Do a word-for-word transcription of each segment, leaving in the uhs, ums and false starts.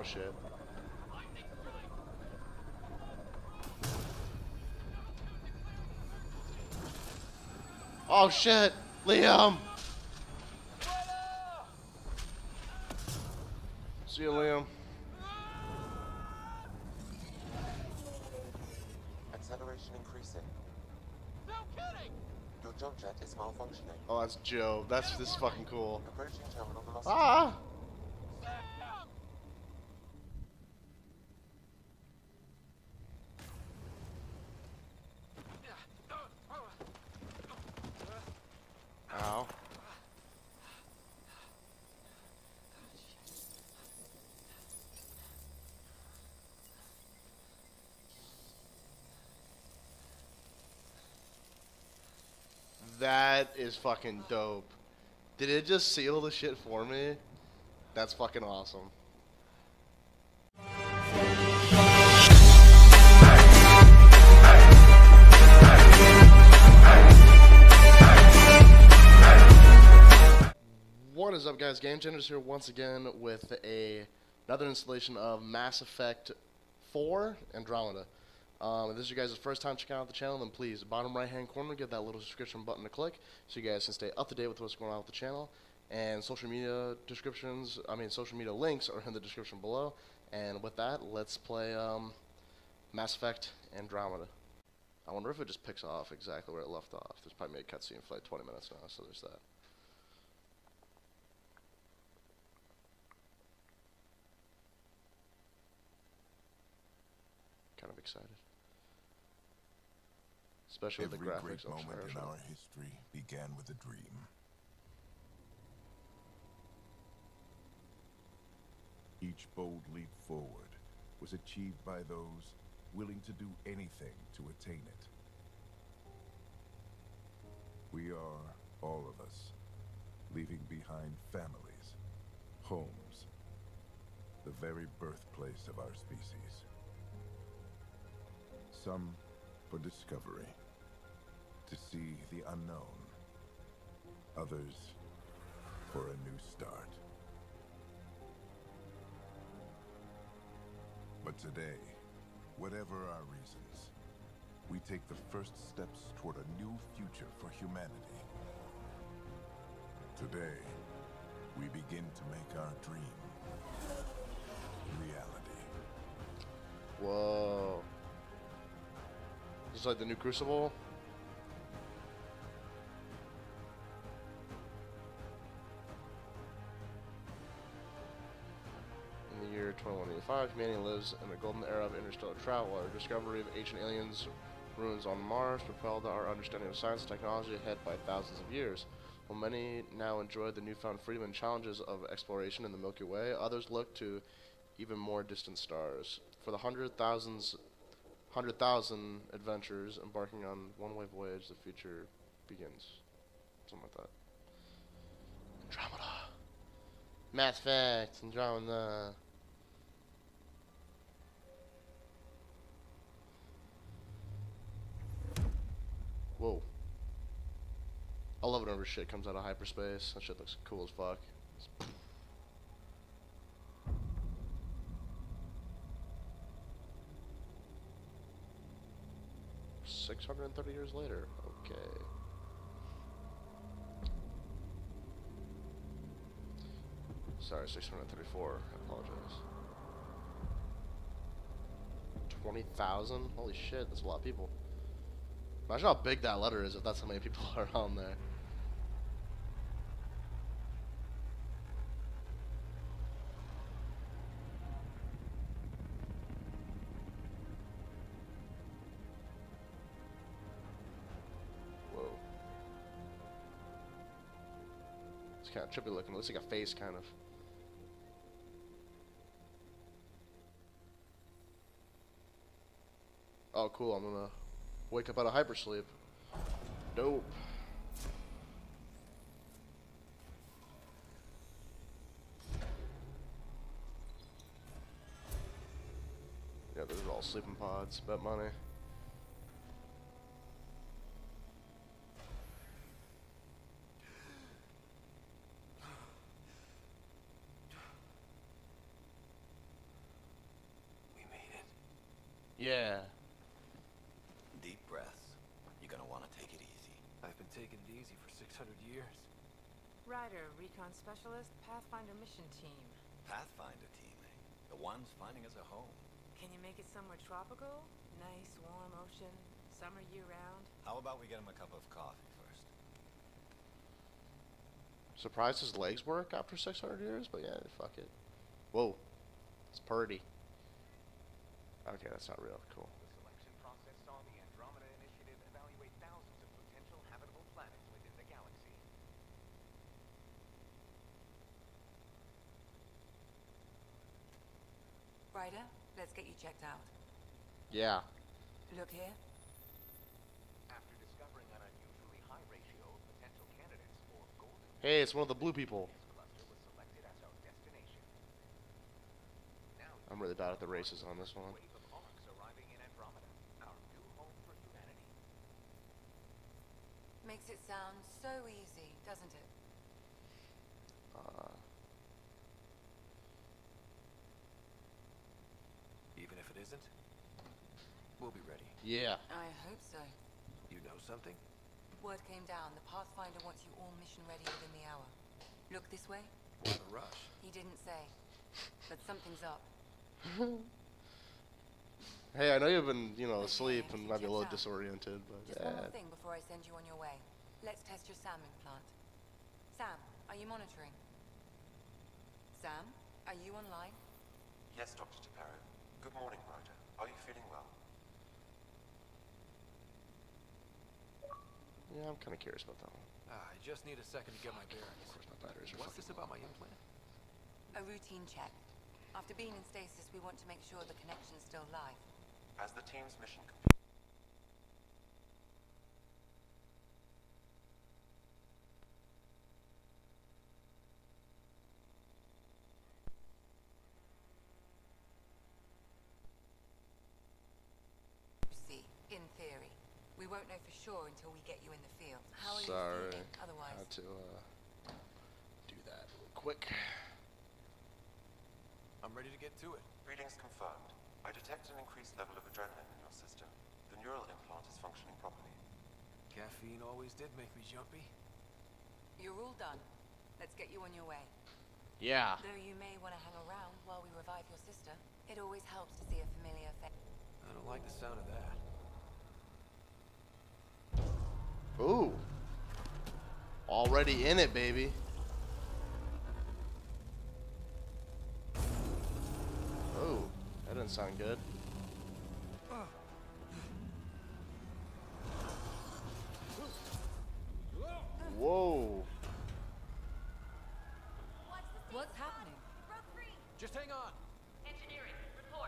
shit. Oh shit! Liam! See you, Liam. Acceleration increasing. No kidding! Your jump jet is malfunctioning. Oh, that's Joe. That's this is fucking cool. Approaching terminal velocity. Ah! Ow. That is fucking dope. Did it just seal the shit for me? That's fucking awesome. What is up, guys? Game Changers here once again with a another installation of Mass Effect four Andromeda. Um, if this is you guys' first time checking out the channel, then please, bottom right hand corner, get that little subscription button to click so you guys can stay up to date with what's going on with the channel. And social media descriptions, I mean social media links are in the description below. And with that, let's play um, Mass Effect Andromeda. I wonder if it just picks off exactly where it left off. There's probably a cutscene for like twenty minutes now, so there's that. Kind of excited. Especially Every with the graphics. great Oh, moment in sorry. our history began with a dream. Each bold leap forward was achieved by those willing to do anything to attain it. We are, all of us, leaving behind families, homes, the very birthplace of our species. Some for discovery, to see the unknown. Others for a new start. But today, whatever our reasons, we take the first steps toward a new future for humanity. Today, we begin to make our dream reality. Whoa. Is this like the new Crucible? In the year twenty-one eighty-five, humanity lives in the golden era of interstellar travel. Our discovery of ancient aliens ruins on Mars propelled our understanding of science and technology ahead by thousands of years. While many now enjoy the newfound freedom and challenges of exploration in the Milky Way, others look to even more distant stars. For the hundred thousands Hundred thousand adventurers embarking on one-way voyage, the future begins. Something like that. Andromeda. Mass Effect. Andromeda. Whoa. I love it whenever shit comes out of hyperspace. That shit looks cool as fuck. six hundred thirty years later. Okay. Sorry, six hundred thirty-four. I apologize. twenty thousand? Holy shit, that's a lot of people. Imagine how big that letter is if that's how many people are on there. Kind of trippy looking. It looks like a face, kind of. Oh, cool. I'm gonna wake up out of hypersleep. Dope. Yeah, those are all sleeping pods. Bet money. Yeah. Deep breaths. You're gonna want to take it easy. I've been taking it easy for six hundred years. Ryder, recon specialist, Pathfinder mission team. Pathfinder team, eh? The ones finding us a home. Can you make it somewhere tropical? Nice, warm ocean, summer year-round? How about we get him a cup of coffee first? Surprised his legs work after six hundred years, but yeah, fuck it. Whoa. It's Purdy. Okay, that's not real. Cool. The selection process saw the Andromeda Initiative evaluate thousands of potential habitable planets within the galaxy. Ryder, let's get you checked out. Yeah. Look here. After discovering an unusually high ratio of potential candidates for golden Hey, it's one of the blue people. cluster was selected as our destination. Now I'm really bad at the races on this one. wave of arcs arriving in Andromeda, our new home for humanity. Makes it sound so easy, doesn't it? Uh, Even if it isn't, we'll be ready. yeah. I hope so. You know something? Word came down. The Pathfinder wants you all mission ready within the hour. Look this way. We're in a rush. He didn't say, but something's up. Hey, I know you've been, you know, Okay, asleep and might be a little checked out. disoriented, but Just one more yeah. thing before I send you on your way. Let's test your SAM implant. Sam, are you monitoring? Sam, are you online? Yes, Doctor DePero. Good morning, Ryder. Are you feeling well? Yeah, I'm kind of curious about that one. Ah, I just need a second to get my Of bearings. course, my batteries are What's this fucking about low. my implant? A routine check. After being in stasis, we want to make sure the connection's still live. As the team's mission completes, See, in theory. We won't know for sure until we get you in the field. How are Sorry. you feeling otherwise? Had to uh, do that real quick. I'm ready to get to it. readings confirmed. I detect an increased level of adrenaline in your system. The neural implant is functioning properly. Caffeine always did make me jumpy. You're all done. Let's get you on your way. Yeah. Though you may want to hang around while we revive your sister. It always helps to see a familiar face. I don't like the sound of that. Ooh. Already in it, baby. Oh, that didn't sound good. Whoa. What's happening? Just hang on. Engineering, report.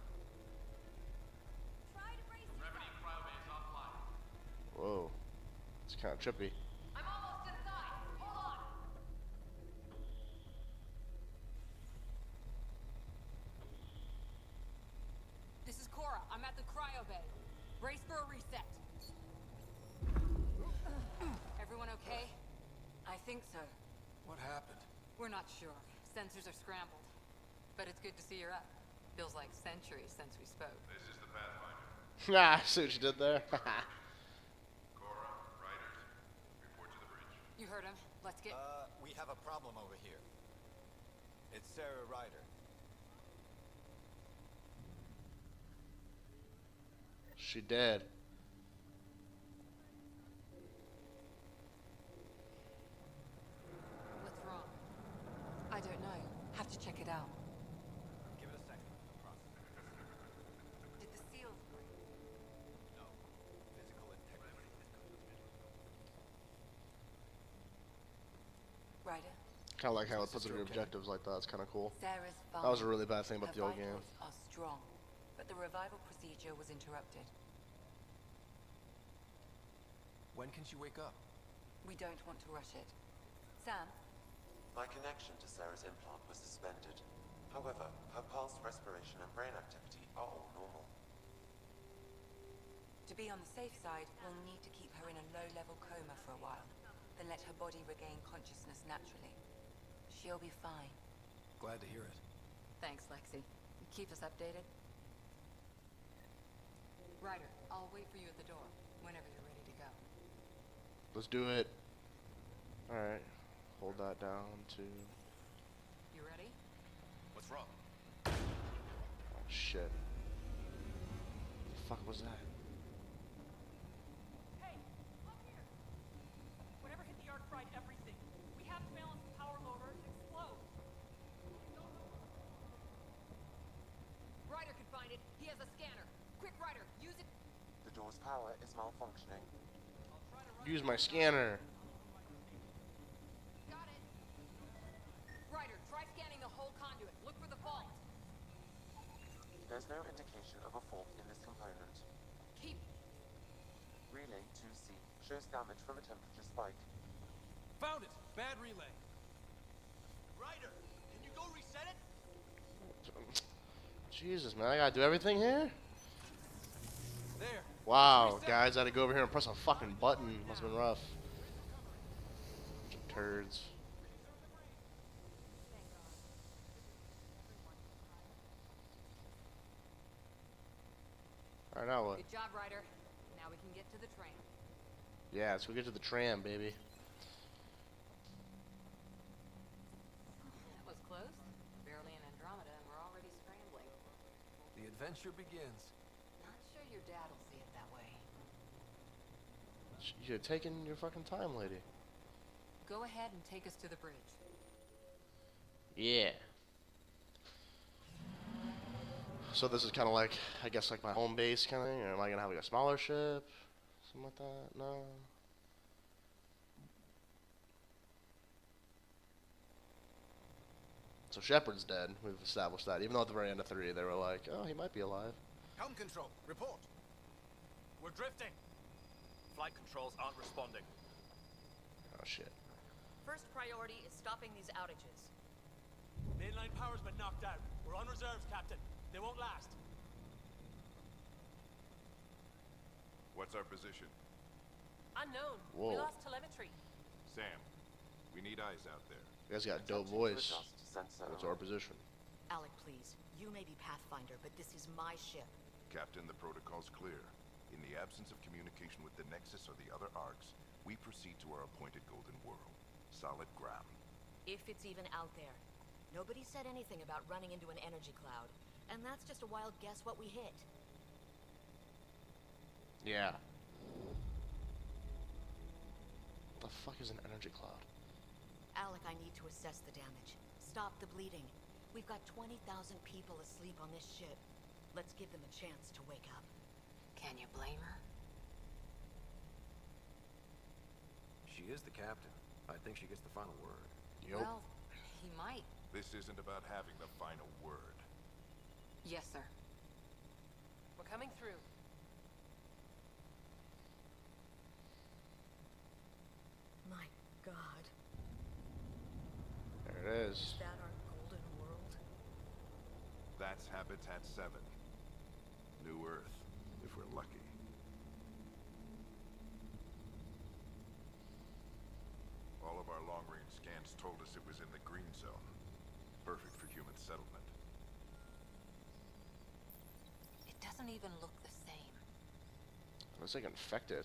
Try to brace yourself. Whoa. It's kind of trippy. I'm almost inside. Hold on. This is Cora. I'm at the cryo bay. Brace for a reset. Everyone okay? I think so. What happened? We're not sure. Sensors are scrambled. But it's good to see you're up. Feels like centuries since we spoke. This is the Pathfinder. Ah, see what you did there? Cora, Riders, report to the bridge. You heard him. Let's get... Uh, we have a problem over here. It's Sarah Ryder. She dead. What's wrong? I don't know. Have to check it out. Give it a second. The process. Did the seals break? No. Physical integrity. Ryder, Kind of like how it puts Sister in your okay? objectives like that. It's kind of cool. Sarah's fine. That was a really bad thing about Her the old game. vitals are strong, but the revival procedure was interrupted. When can she wake up? We don't want to rush it. Sam, My connection to Sarah's implant was suspended. However, her pulse, respiration, and brain activity are all normal. to be on the safe side, we'll need to keep her in a low-level coma for a while, then let her body regain consciousness naturally. She'll be fine. Glad to hear it. Thanks, Lexi. Keep us updated. Ryder, I'll wait for you at the door whenever you're ready to go. Let's do it. Alright. Hold that down to... You ready? What's wrong? Oh, shit. The fuck was that? Hey, up here! Whatever hit the arc fried everything. We have to balance the power loader to explode. Ryder can find it. He has a scanner. Quick, Ryder, use it. The door's power is malfunctioning. Use my scanner. Got it. Ryder, try scanning the whole conduit. Look for the fault. There's no indication of a fault in this component. Keep. Relay two C shows damage from a temperature spike. Found it! Bad relay. Ryder, can you go reset it? Jesus, man, I gotta do everything here? There. Wow, guys, I had to go over here and press a fucking button. Must have been rough. Bunch of turds. Alright, now what? Good job, Ryder. Now we can get to the train. Yeah, let's go get to the tram, baby. That was close. Barely in Andromeda, and we're already scrambling. The adventure begins. Not sure your dad will see it that way. You're taking your fucking time, lady. Go ahead and take us to the bridge. Yeah. So this is kind of like, I guess, like my home base kind of thing, or am I gonna have like a smaller ship, something like that? No. So Shepard's dead. We've established that. Even though at the very end of three, they were like, "Oh, he might be alive." Helm control, report. We're drifting. Flight controls aren't responding. Oh shit. First priority is stopping these outages. Mainline power's been knocked out. We're on reserves, Captain. They won't last. What's our position? Unknown. Whoa. We lost telemetry. Sam, we need eyes out there. You guys got a dope Attempting to voice. adjust sensor What's our position? Alec, please. You may be Pathfinder, but this is my ship. Captain, the protocol's clear. In the absence of communication with the Nexus or the other arcs, we proceed to our appointed Golden World. Solid ground. If it's even out there. Nobody said anything about running into an energy cloud. And that's just a wild guess what we hit. Yeah. What the fuck is an energy cloud? Alec, I need to assess the damage. Stop the bleeding. We've got twenty thousand people asleep on this ship. Let's give them a chance to wake up. Can you blame her? She is the captain. I think she gets the final word. Yup. Well, he might. This isn't about having the final word. Yes, sir. We're coming through. My God. There it is. Is that our Golden World? That's Habitat seven. New Earth, if we're lucky. All of our long-range scans told us it was in the green zone. Perfect for human settlement. It doesn't even look the same. Looks like infected.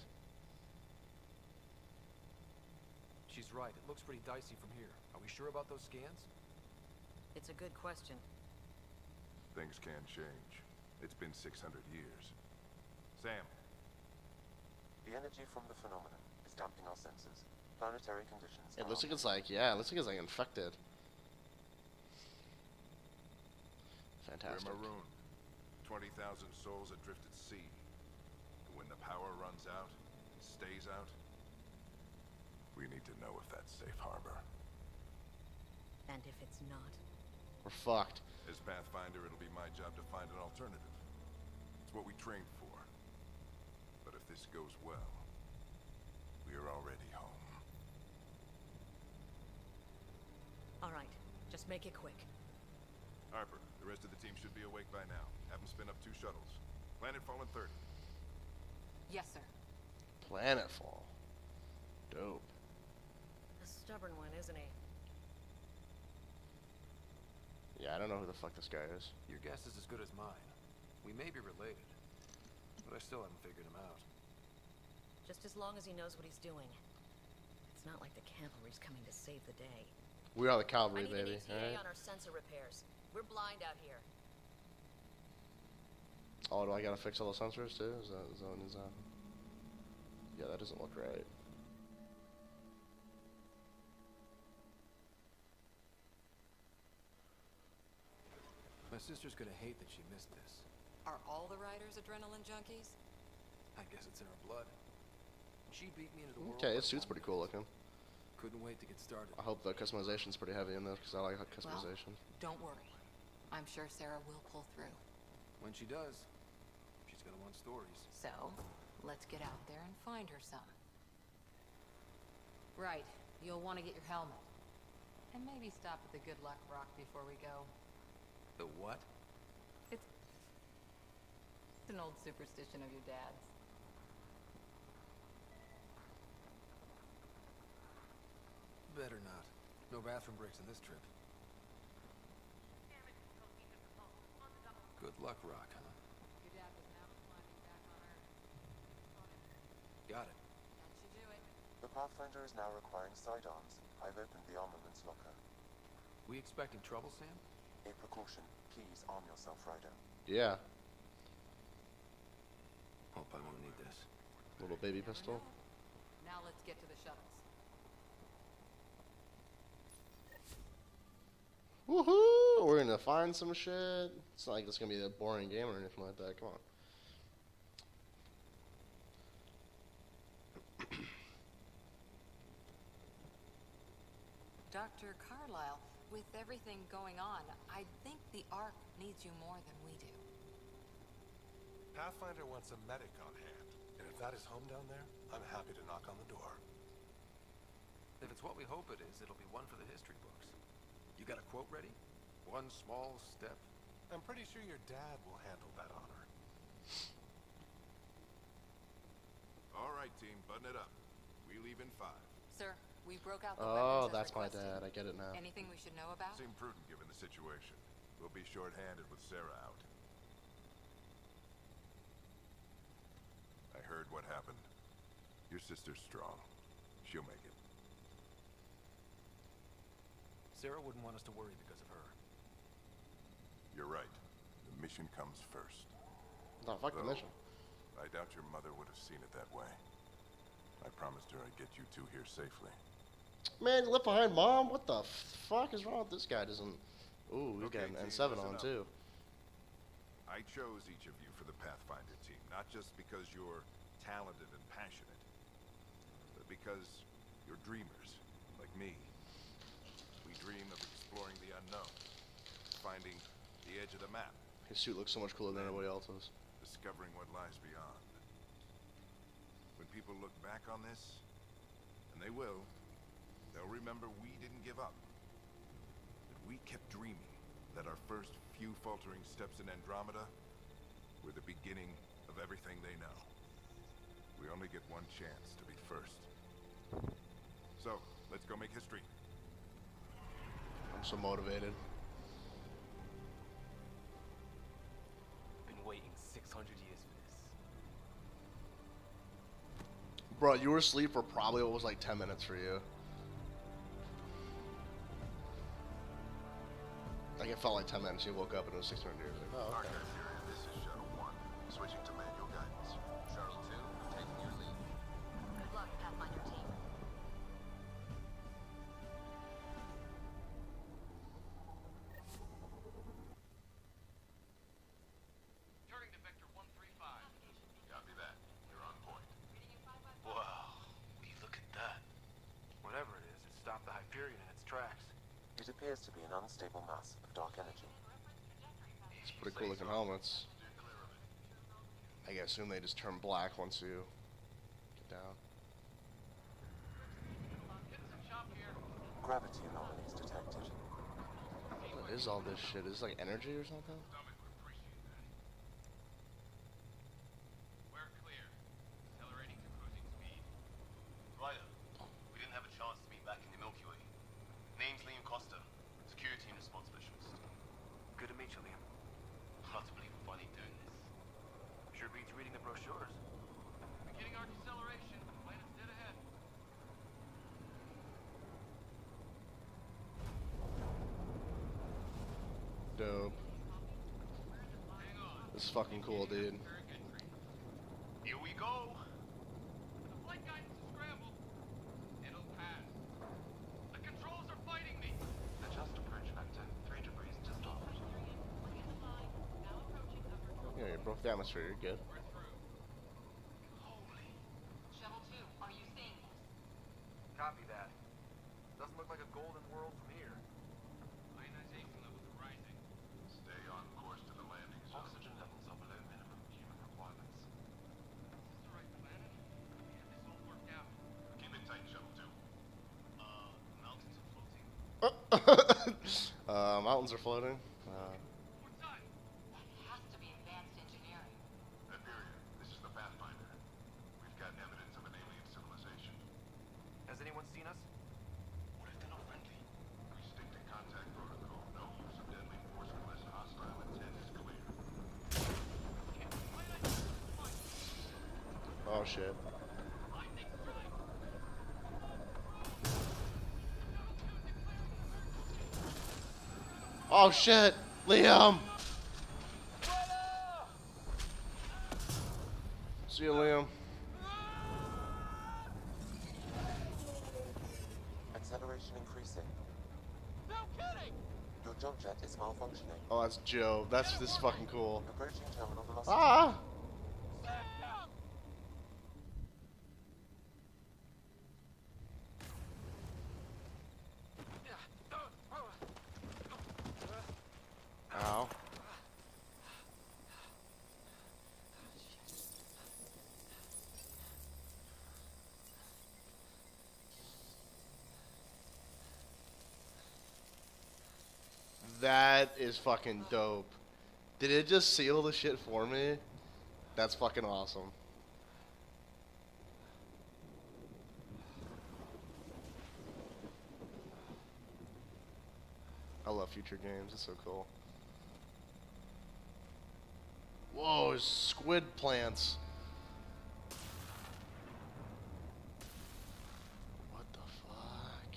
She's right. It looks pretty dicey from here. Are we sure about those scans? It's a good question. Things can change. It's been six hundred years. Sam, The energy from the phenomenon is damping our senses. Planetary conditions. It are looks like it's like, yeah, it looks like it's like infected. Fantastic. we're marooned. twenty thousand souls adrift at sea. And when the power runs out, and stays out, we need to know if that's safe harbor. And if it's not? We're fucked. As Pathfinder, it'll be my job to find an alternative. It's what we trained for. But if this goes well, we are already home. All right, just make it quick. Harper, the rest of the team should be awake by now. Have them spin up two shuttles. Planetfall in thirty. Yes, sir. Planetfall. Dope. A stubborn one, isn't he? Yeah, I don't know who the fuck this guy is. Your guess is as good as mine. We may be related. but I still haven't figured him out. Just as long as he knows what he's doing. It's not like the cavalry's coming to save the day. We are the cavalry, I need baby. an E T A Alright. on our sensor repairs. We're blind out here. Oh, do I gotta fix all the sensors too? Is that, is that what is that? Yeah, that doesn't look right. My sister's gonna hate that she missed this. Are all the riders adrenaline junkies? I guess it's in her blood. She beat me into the world. Okay, by his suit's one pretty cool minute. looking. Couldn't wait to get started. I hope the customization's pretty heavy in this because I like customization. Well, don't worry. I'm sure Sarah will pull through. When she does, she's gonna want stories. So, let's get out there and find her some. Right. You'll want to get your helmet. And maybe stop at the Good Luck Rock before we go. The what? It's an old superstition of your dad's. Better not. No bathroom breaks in this trip. Good luck, Rock, huh? Your dad was mountain climbing back on Earth. Got it. That should do it. The Pathfinder is now requiring sidearms. I've opened the armaments locker. We expecting trouble, Sam? A precaution. Please arm yourself, Ryder. Yeah, Hope I won't need this. little baby Never pistol. know. Now let's get to the shuttles. Woohoo! We're gonna find some shit. It's not like it's gonna be a boring game or anything like that. Come on. Doctor Carlyle, with everything going on, I think the Ark needs you more than we do. Pathfinder wants a medic on hand, and if that is home down there, I'm happy to knock on the door. If it's what we hope it is, it'll be one for the history books. You got a quote ready? One small step. I'm pretty sure your dad will handle that honor. All right, team, button it up. We leave in five. Sir, we broke out the Oh, weapons as that's my requested. dad. I get it now. Anything we should know about? Seemed prudent given the situation. We'll be short-handed with Sarah out. I heard what happened. Your sister's strong. She'll make it. Sarah wouldn't want us to worry because of her. You're right. The mission comes first. No, fuck the Though, mission. I doubt your mother would have seen it that way. I promised her I'd get you two here safely. Man, you left behind mom? What the fuck is wrong with this guy? Doesn't. Ooh, he's Okay, got an N team, seven listen on up. too. I chose each of you for the Pathfinder team, not just because you're talented and passionate, but because you're dreamers, like me. We dream of exploring the unknown, finding the edge of the map, His suit looks so much cooler than anybody else's. discovering what lies beyond. When people look back on this, and they will, they'll remember we didn't give up. That we kept dreaming, that our first few faltering steps in Andromeda were the beginning of everything they know. We only get one chance to be first. So, let's go make history. I'm so motivated. Been waiting six hundred years for this. Bro, you were asleep for probably what was like ten minutes for you. Like it felt like ten minutes. You woke up and it was six hundred years. Like, oh, okay. Archive Syria, this is Shuttle one. Switching to manual guidance. Shuttle two, taking your lead. Good luck, Pathfinder team. Turning to Vector one three five. Copy that. You're on point. Wow, will you look at that? Whatever it is, it stopped the Hyperion in its tracks. It appears to be an unstable mass of dark energy. It's pretty cool looking helmets. I assume they just turn black once you get down. Gravity anomalies detected. What is all this shit? Is this like energy or something? We're clear. Accelerating to cruising speed. Ryder, we didn't have a chance to meet back in the Milky Way. Name's Liam Costa, security and response specialist. Good to meet you, Liam. Hard to believe we're finally doing this. Sure beats reading the brochures. Beginning our deceleration. Planet's dead ahead. Dope. This is fucking cool, dude. Here we go. The flight guidance is scrambled. It'll pass. The controls are fighting me. Adjust approach vector. Three degrees to starboard. Yeah, you broke the atmosphere. You're good. Shuttle two, are you seeing this? Copy that. Doesn't look like a golden world from here. Ionization levels are rising. Stay on course to the landing zone. Oxygen levels are below minimum human requirements. Is this the right planet? Can this all work out? Keep it tight, Shuttle two. Uh, mountains are floating. uh, mountains are floating. Uh, What time? That has to be advanced engineering. Hyperion, this is the Pathfinder. We've got evidence of an alien civilization. Has anyone seen us? What if they're not friendly? We stick to contact protocol. No use of deadly force unless hostile intent is clear. oh shit. Oh shit, Liam. See you, Liam. Acceleration increasing. No kidding! Your jump jet is malfunctioning. Oh, that's Joe. That's this is fucking cool. Approaching terminal velocity. Ah! Ow. That is fucking dope. Did it just seal the shit for me? That's fucking awesome. I love future games. It's so cool. Whoa, squid plants. What the fuck?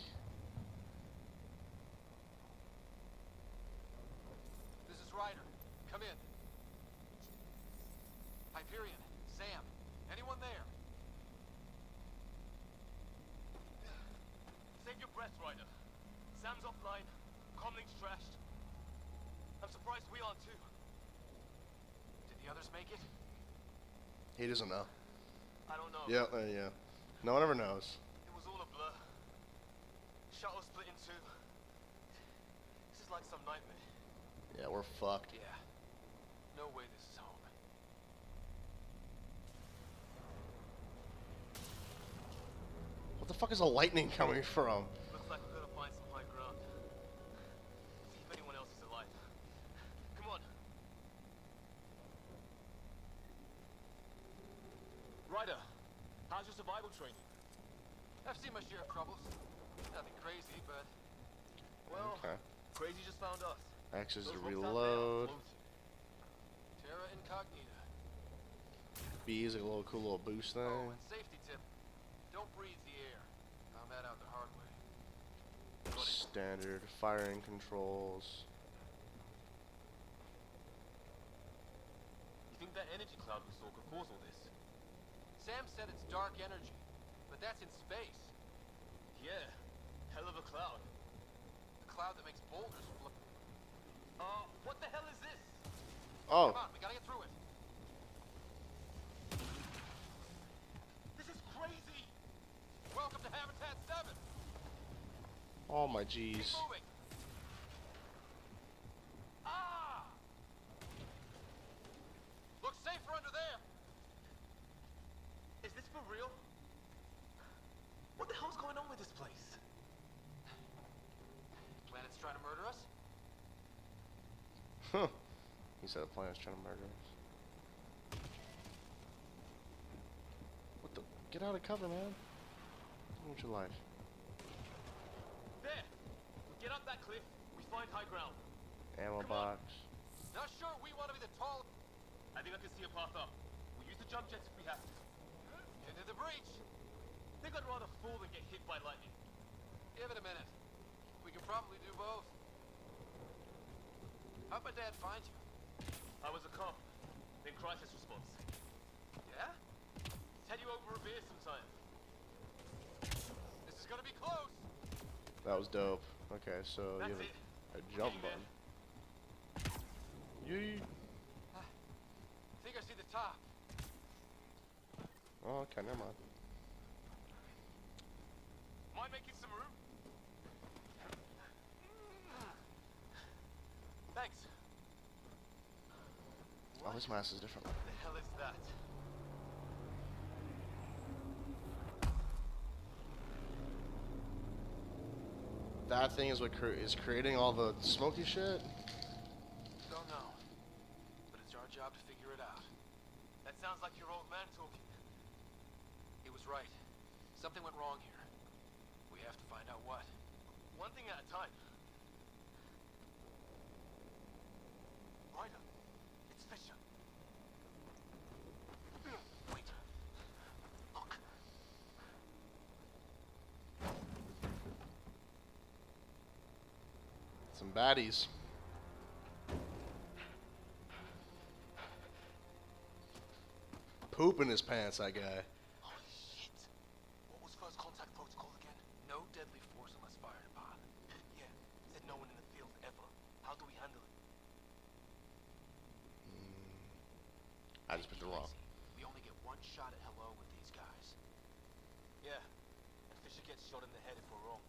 This is Ryder. Come in. Hyperion, Sam, anyone there? Save your breath, Ryder. Sam's offline. Comlink's trashed. I'm surprised we aren't too. Did the others make it? He doesn't know. I don't know. Yeah, uh, yeah. No one ever knows. It was all a blur. Shuttle split in two. This is like some nightmare. Yeah, we're fucked. Yeah. No way this is home. What the fuck is the lightning coming from? Looks like we're gonna find some high ground. See if anyone else is alive. Come on. Ryder, how's your survival training? I've seen my share of troubles. Nothing crazy, but... Well, Okay. crazy just found us. Axis to Those ropes out there are reload. floating. Terra Incognita. B is a little cool little boost thing. Oh, and safety tip. Don't breathe the air. Found that out the hard way. Standard firing controls. You think that energy cloud we saw could cause all this? Sam said it's dark energy, but that's in space. Yeah, hell of a cloud. The cloud that makes boulders flip. Uh, what the hell is this? Oh. Come on, we gotta get through it. This is crazy! Welcome to Habitat seven! Oh my jeez. Keep moving! Ah! Looks safer under there! Is this for real? What the hell's going on with this place? Planet's trying to murder us? Huh. He said the planet's trying to murder us. What the? Get out of cover, man. What's your life? There! We get up that cliff, we find high ground. Ammo Come on. box. Not sure we want to be the tall... I think I can see a path up. jump jets if we have to. Into the breach. Think I'd rather fall than get hit by lightning. Give it a minute. We can probably do both. How'd my dad find you? I was a cop. Then crisis response. Yeah? Let's head you over a beer sometime. This is gonna be close. That was dope. Okay, so That's you have it. a, a jump Okay, button. Yee. I think I see the top. Oh, okay, never mind. Mind making some room? Thanks. Oh, this mask is different. What the hell is that? That thing is what cre is creating all the smoky shit. Don't know. But it's our job to figure it out. That sounds like your old man talking. He was right. Something went wrong here. We have to find out what. One thing at a time. Ryder, it's Fisher. Wait. Look. Some baddies. Poop in his pants, that guy. Holy shit. What was first contact protocol again? No deadly force unless fired upon. Yeah, said no one in the field ever. How do we handle it? Mm, I just picked it wrong. We only get one shot at hello with these guys. Yeah, and Fisher gets shot in the head if we're wrong.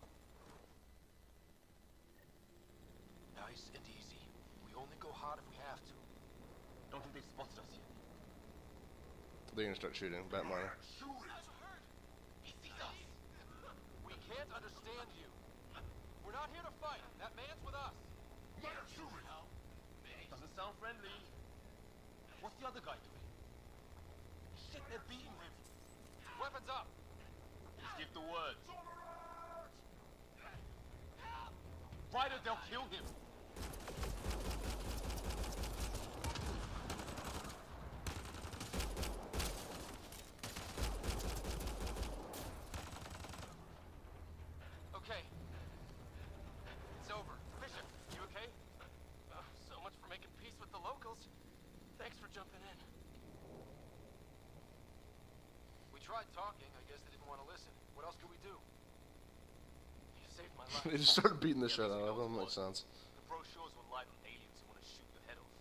Nice and easy. We only go hot if we have to. Don't think they've spotted us yet. They're gonna start shooting. Bet money. He sees us. We can't understand you. We're not here to fight. That man's with us. Let her shoot it! Doesn't sound friendly. What's the other guy doing? Shit, they're beating him. Weapons up. Just give the word. Ryder, they'll kill him. Okay. It's over. Fisher, you okay? Uh, so much for making peace with the locals. Thanks for jumping in. We tried talking. I guess they didn't want to listen. What else could we do? You saved my life. They just started beating the shit out of him. Makes sense. The brochures were live on aliens who want to shoot your head off.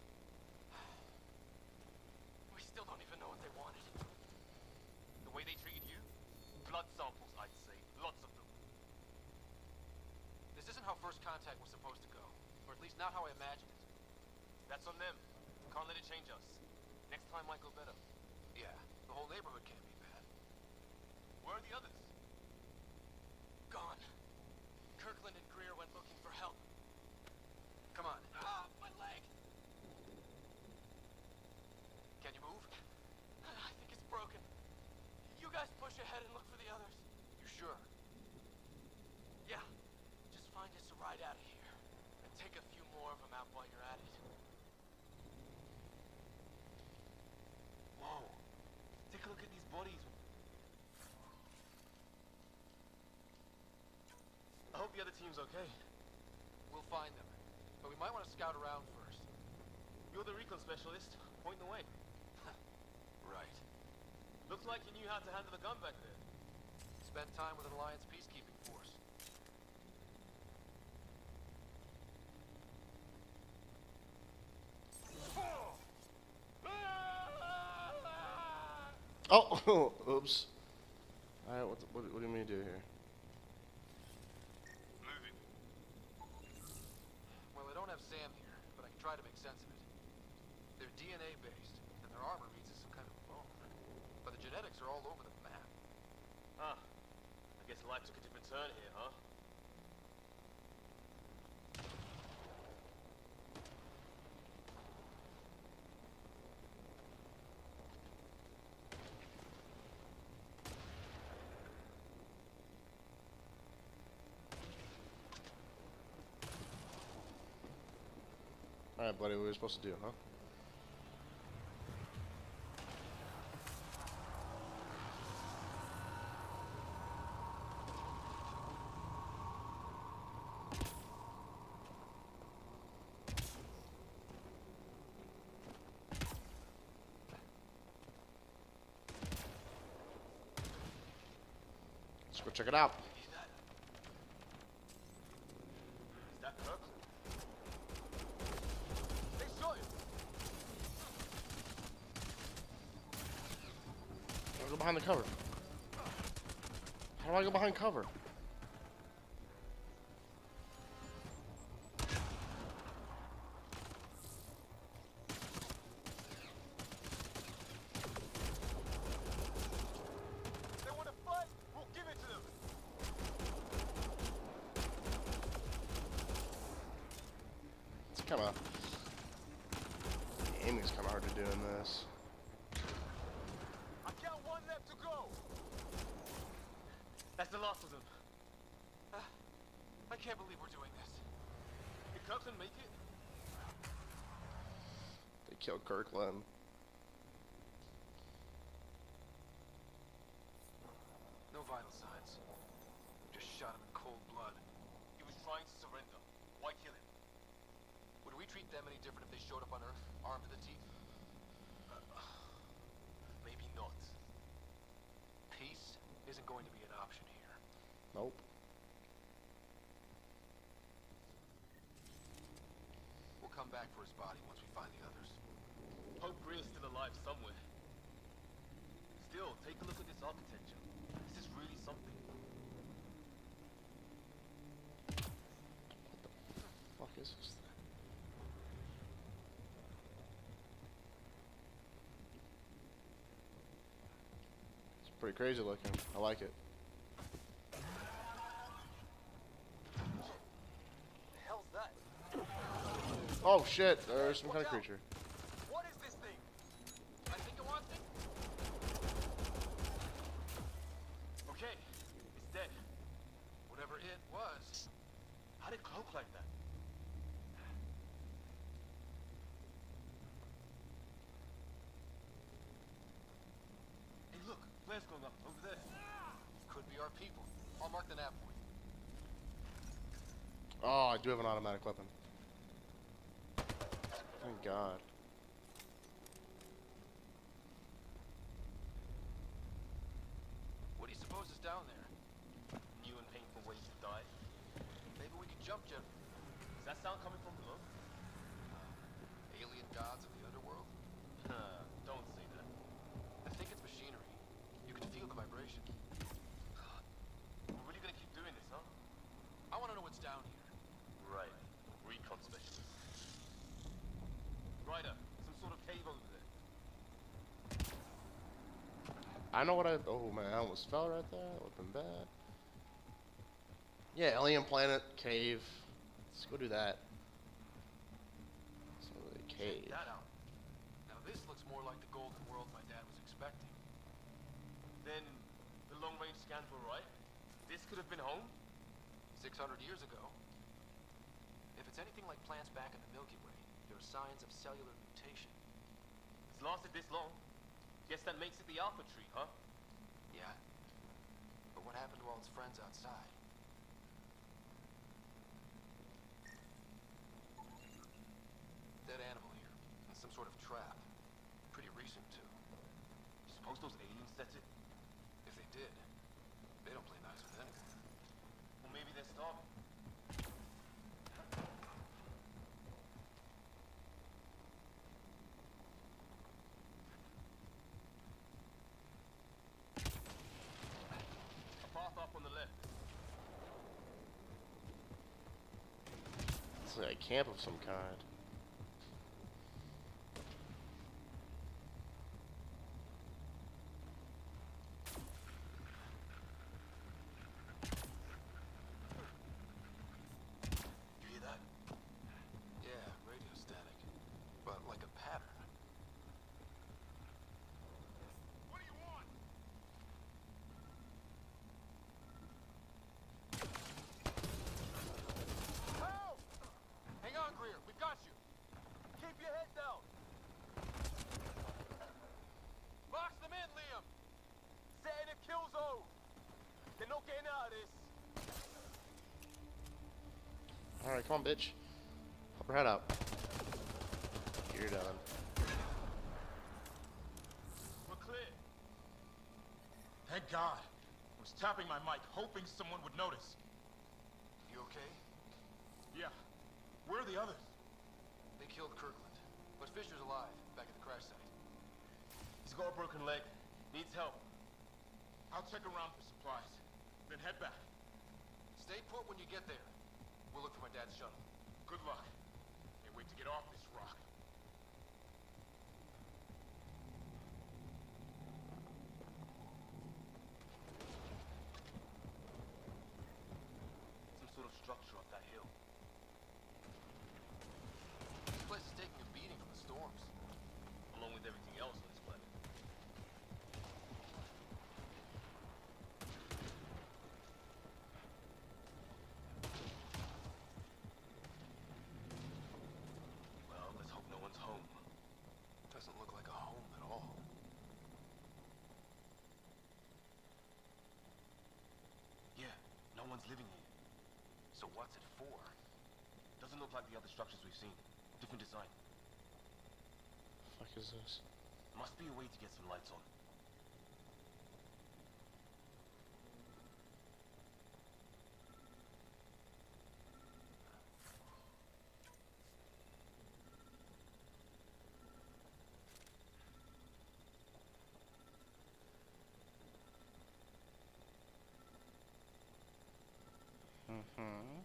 We still don't even know what they wanted. The way they treated you? Blood samples, I'd say. Lots of them. This isn't how first contact was supposed to go. Or at least not how I imagined it. That's on them. Can't let it change us. Next time might go better. Yeah, the whole neighborhood can't be bad. Where are the others? Gone. Kirkland and Greer went looking for help. Come on. Ah, my leg! Can you move? I think it's broken. You guys push ahead and look for the others. You sure? Yeah. Just find us a ride out of here. And take a few more of them out while you're at it. Whoa. Take a look at these bodies. I hope the other team's okay. We'll find them. But we might want to scout around first. You're the recon specialist. Point the way. Right. Looks like you knew how to handle a gun back there. Spent time with an Alliance peacekeeping force. Oh, oops. Alright, what, what, what do you mean to do here? Moving. Well, I don't have Sam here, but I can try to make sense of it. They're D N A based, and their armor reads as some kind of bone. But the genetics are all over the map. Ah. I guess life took a different turn here, huh? Alright, buddy, what are we supposed to do, huh? Let's go check it out. Is that... Is that Kirkland? They shot him! I'll go behind the cover. How do I go behind cover? They want to fight? We'll give it to them! It's kind of... The aiming's kind of hard to do in this. I got one left to go! That's the last of them. Uh, I can't believe we're doing this. Did Kirkland make it? They killed Kirkland. No vital signs. Just shot him in cold blood. He was trying to surrender. Why kill him? Would we treat them any different if they showed up on Earth, armed to the teeth? Uh, maybe not. Peace isn't going to be an option here. Nope. We'll come back for his body once we find the others. Hope Greer's still alive somewhere. Still, take a look at this architecture. This is really something. What the fuck is this thing? It's pretty crazy looking. I like it. The hell's that? Oh shit, there's some kind of creature. What is this thing? I think it wants it. Okay, it's dead. Whatever it was. How did it cloak like that? Hey look, flares going up over there. Could be our people. I'll mark the nav point. Oh, I do have an automatic weapon. Thank God. What do you suppose is down there? New and painful ways to die. Maybe we could jump jet. Does that sound coming from below? Uh, alien gods of the underworld? Don't say that. I think it's machinery. You can feel the vibration. We're really gonna keep doing this, huh? I want to know what's down here. Right. Recon specialist. Ryder, some sort of cave over there. I know what I... Oh man, I almost fell right there. That would've been bad. Yeah, alien planet, cave. Let's go do that. It's not really a cave. Check that out. Now this looks more like the golden world my dad was expecting. Then the long-range scans were right? This could have been home? six hundred years ago. If it's anything like plants back in the Milky Way, there are signs of cellular mutation. It's lasted this long. Guess that makes it the Alpha Tree, huh? Yeah. But what happened to all its friends outside? Dead animal here. And some sort of trap. Pretty recent, too. You suppose those aliens set it? If they did, they don't play nice with anyone. Well, maybe they're starving. A path up on the left. It's like a camp of some kind. You hear that? Yeah, radio static. But like a pattern. What do you want? Help! Hang on, Greer. We've got you. Keep your head down. Box them in, Liam. Setting a kill zone. They're not getting out of this. Alright, come on, bitch. Pop her head up. You're done. We're clear. Thank God. was tapping my mic, hoping someone would notice. You okay? Yeah. Where are the others? They killed Kirkland, but Fisher's alive, back at the crash site. He's got a broken leg. Needs help. I'll check around for supplies, then head back. Stay put when you get there. We'll look for my dad's shuttle. Good luck. Can't wait to get off this rock. Some sort of structure up that hill. This place is taking a beating from the storms, along with everything else on this planet. Well, let's hope no one's home. Doesn't look like a home at all. Yeah, no one's living here. So what's it for? Doesn't look like the other structures we've seen. Different design. Fuck is this? Must be a way to get some lights on. Mm-hmm.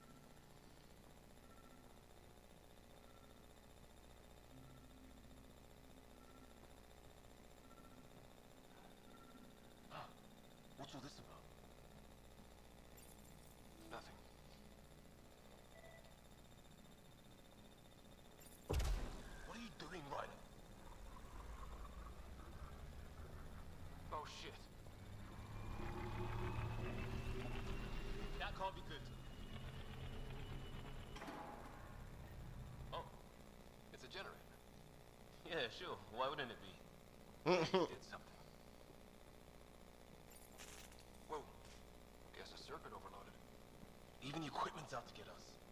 What's all this about? Nothing. What are you doing, Ryder? Oh shit. That can't be good. Oh. It's a generator. Yeah, sure. Why wouldn't it be? It did something. Whoa. Guess a circuit overloaded. Even the equipment's out to get us.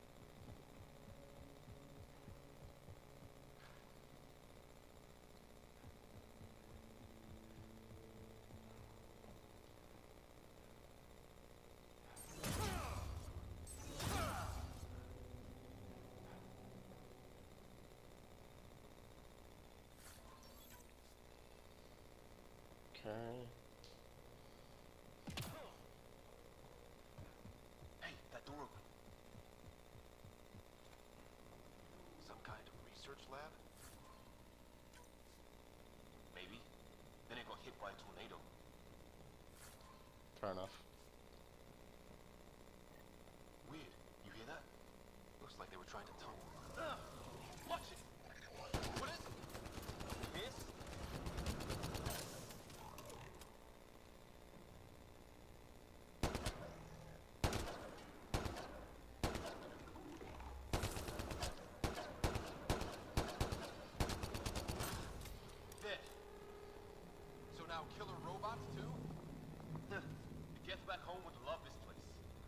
Okay. Hey, that door open. Some kind of research lab? Maybe. Then it got hit by a tornado. Fair enough. Weird. You hear that? Looks like they were trying to tunnel. Uh, watch it! What is it? Miss? Dead. So now killer robots too? Huh. The Geth back home would love this place.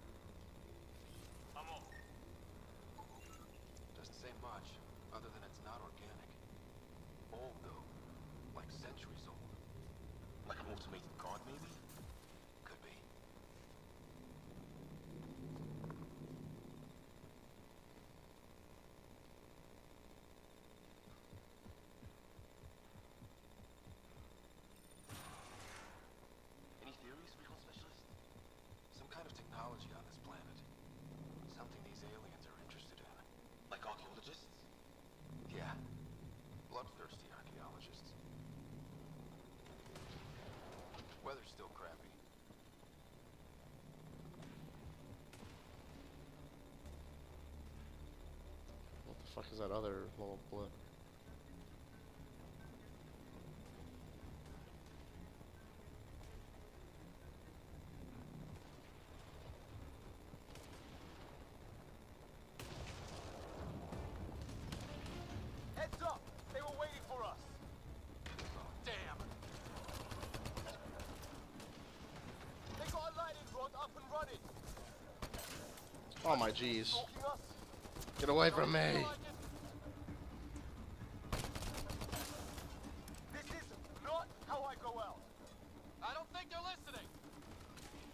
I'm off. Doesn't say much, other than it's not organic. Old though. Like centuries old. Like an automated god, maybe? Could be. Any theories, recon specialist? Some kind of technology on this planet. Something these aliens are interested in. Like archaeologists? Yeah. Bloodthirsty archaeologists. Weather's still crappy. What the fuck is that other little blip? Heads up! They were waiting for us! Damn! They got a lightning rod up and running! Oh my jeez. Stalking us? Get away from me! This is not how I go out! I don't think they're listening!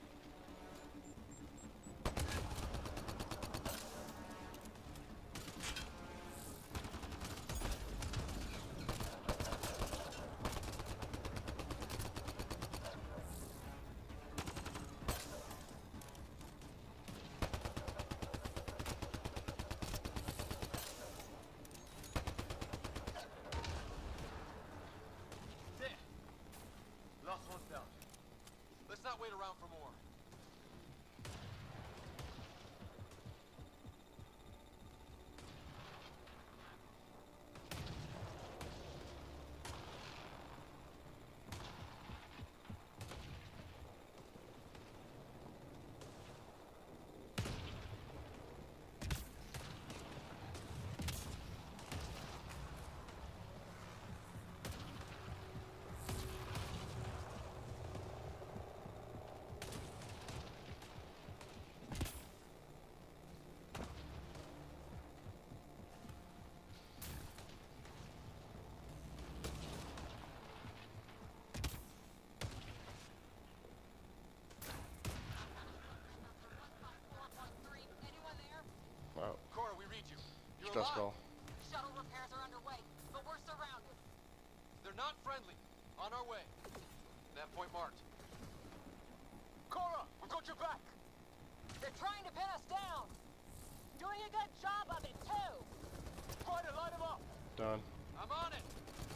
distress call. Shuttle repairs are underway, but we're surrounded. They're not friendly. On our way. That point marked. Cora, we've got your back. They're trying to pin us down. Doing a good job of it, too. Try to line them up. Done. I'm on it.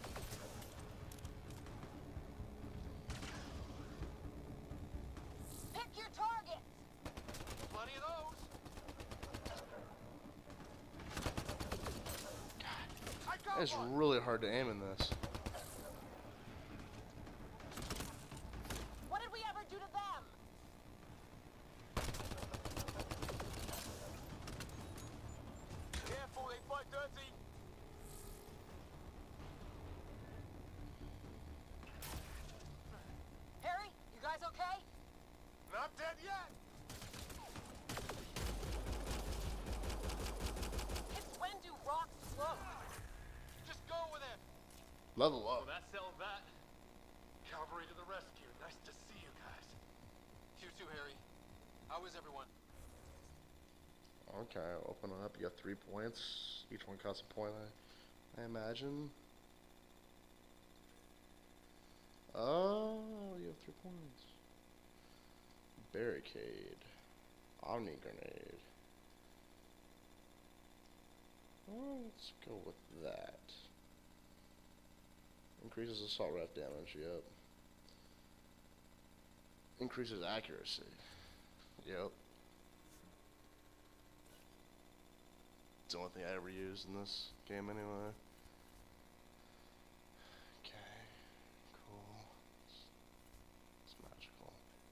Pick your targets. Plenty of those. I got It's one. really hard to aim in this. What did we ever do to them? Careful, they fight dirty. Harry, you guys okay? Not dead yet. It's when do rocks float? Just go with it. Level Well, up. that settled that. Cavalry to the rescue. Nice to see you guys. You too, Harry. How is everyone? Okay, open up. You got three points. Each one costs a point, I, I imagine. Oh, you have three points. Barricade. Omni grenade. Well, let's go with that. Increases assault rep damage, yep. Increases accuracy. Yep. It's the only thing I ever used in this game anyway. Okay, cool. It's, it's magical.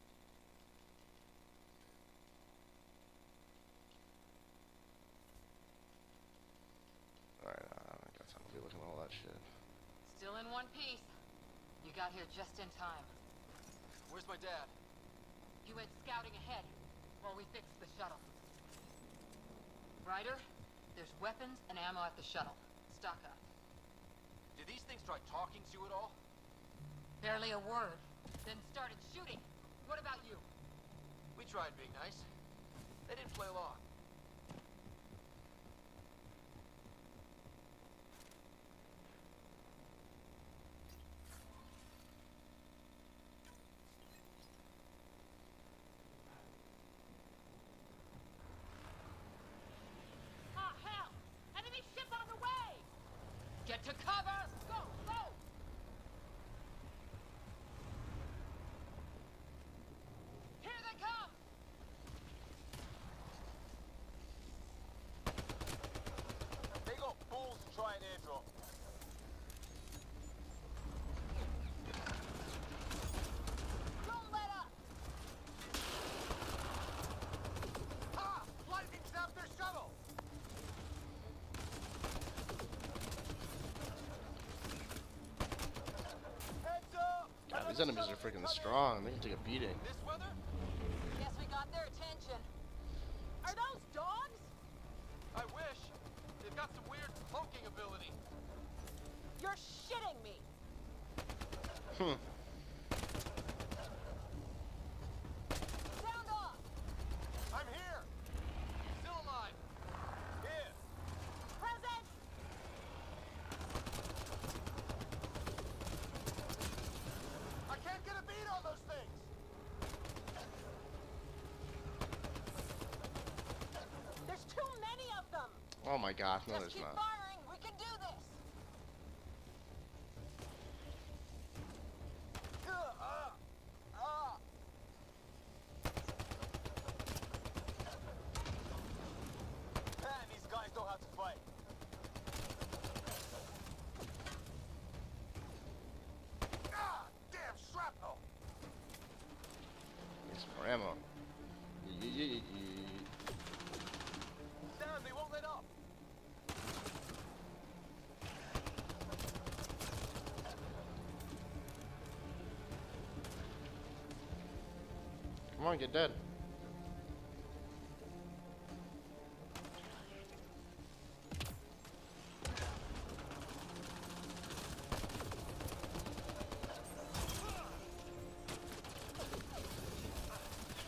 Alright, I don't got time to be looking at all that shit. Still in one piece. You got here just in time. Where's my dad? You went scouting ahead while we fixed the shuttle. Ryder, there's weapons and ammo at the shuttle. Stock up. Did these things try talking to you at all? Barely a word. Then started shooting. What about you? We tried being nice. They didn't play along. Ah, hell! Enemy ship on the way! Get to cover! Go, go! Here they come! They got balls to try an airdrop. Don't let up! Ah! Lightning snapped their shuttle. Heads up! God, these enemies are freaking strong. They can take a beating. This weather? Guess we got their attention. Are those dogs? I wish. They've got some weird cloaking ability. You're shitting me! Hmm. Sound off! I'm here. Still alive. Here. Present! I can't get a beat on those things. There's too many of them! Oh my gosh, no Just there's keep not. firing! We can do this! Uh, uh, uh. Man, these guys know how to fight. Ah, damn shrapnel! Need some more ammo. Ye- ye- ye- ye- Damn, they won't let up. Come on, get dead.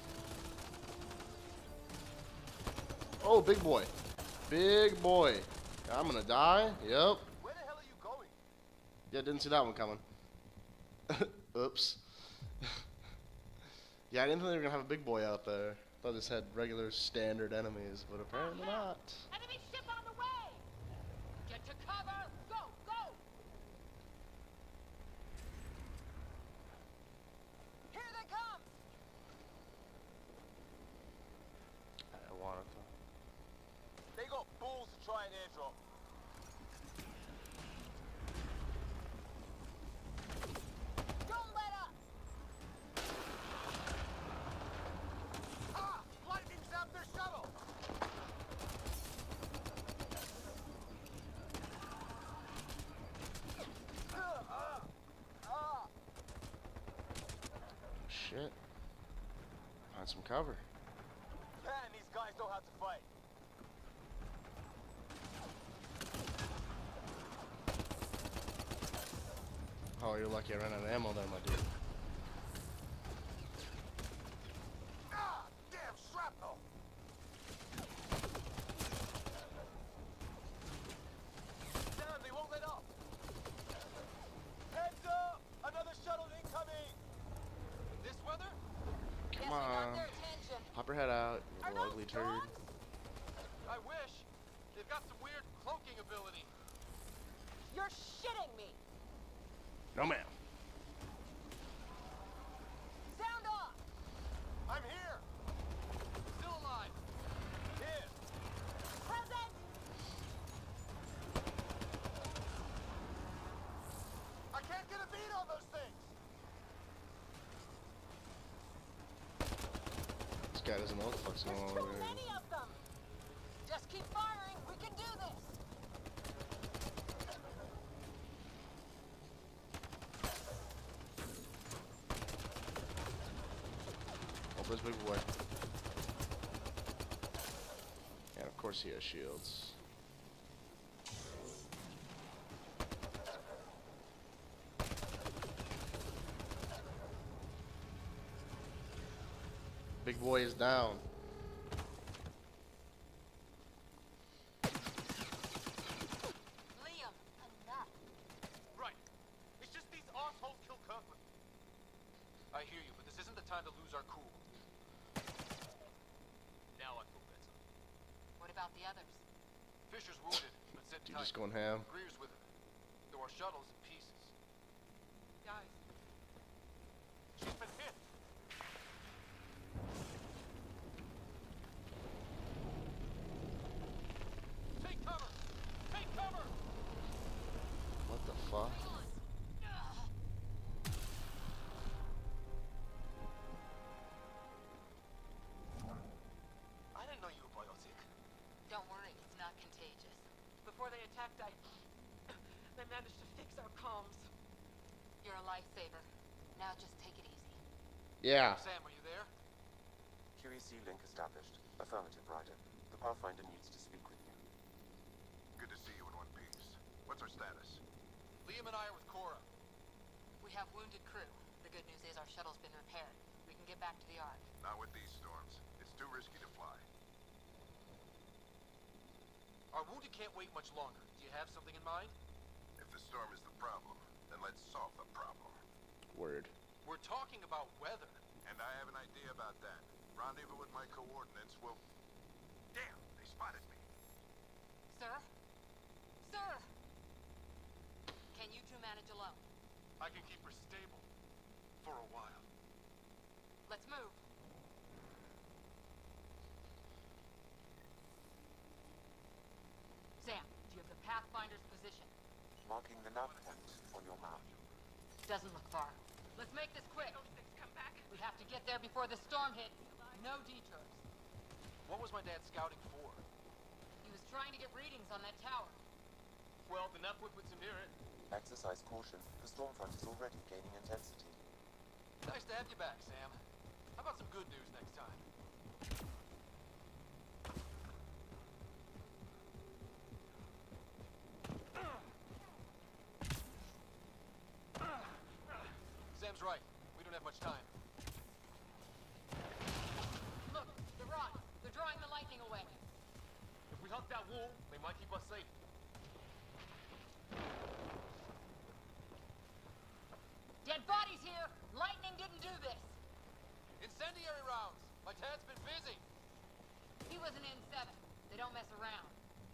Oh, big boy. Big boy. I'm gonna die. Yep. Where the hell are you going? Yeah, didn't see that one coming. Oops. Yeah, I didn't think they were gonna have a big boy out there. I thought this had regular standard enemies, but apparently not. Enemy ship on the way! Get to cover! Go, go! Here they come! I wanted to. They got balls to try an airdrop. Don't let up! Ah! Lightning zapped their shuttle! Ah! Ah! Shit. Find some cover. Man, these guys know how to fight. Oh, you're lucky I ran out of ammo there, my dude. Ah! Damn shrapnel! Damn, they won't let up! Heads up! Another shuttle incoming! This weather? Come on. Pop your head out, you little ugly turd. I wish. They've got some weird cloaking ability. You're shitting me! No, ma'am. Sound off! I'm here! Still alive! Here! Present! I can't get a beat on those things! This guy doesn't know what the fuck's going on Too over there. many of them! Just keep firing, we can do this! Oh, this big boy. And of course he has shields. Big boy is down. Liam, enough. Right. It's just these assholes kill Kirkland. I hear you, but this isn't the time to lose our cool. Now I feel better. What about the others? Fisher's wounded, but sitting Dude, tight. just going ham. Greer's with him. Though our shuttle's in pieces. Guys, She's been hit. Take cover! Take cover! What the fuck? I didn't know you were biotic. Don't worry, it's not contagious. before they attacked, I... they managed to fix our comms. You're a lifesaver. Now just take it easy. Yeah. Sam, are you there? Q E C link established. Affirmative, Ryder. The Pathfinder needs to speak with you. Good to see you in one piece. What's our status? Liam and I are with Cora. We have wounded crew. The good news is our shuttle's been repaired. We can get back to the Ark. Not with these storms. It's too risky to fly. Our wounded can't wait much longer. Do you have something in mind? If the storm is the problem, then let's solve the problem. Word. We're talking about weather. And I have an idea about that. Rendezvous with my coordinates will... Damn, they spotted me. Sir? Sir! Can you two manage alone? I can keep her stable. For a while. Let's move. Sam, do you have the Pathfinder's position? Marking the nav point on your map. Doesn't look far. Let's make this quick. Come back. We have to get there before the storm hits. No detours. What was my dad scouting for? He was trying to get readings on that tower. Well, the Nepwood puts him near it. Exercise caution. The storm front is already gaining intensity. Nice to have you back, Sam. How about some good news next time? Sam's right. We don't have much time. Look, the rods. They're drawing the lightning away. If we hunt that wall, they might keep us safe. bodies here. Lightning didn't do this. Incendiary rounds. My dad's been busy. He was an N seven. They don't mess around.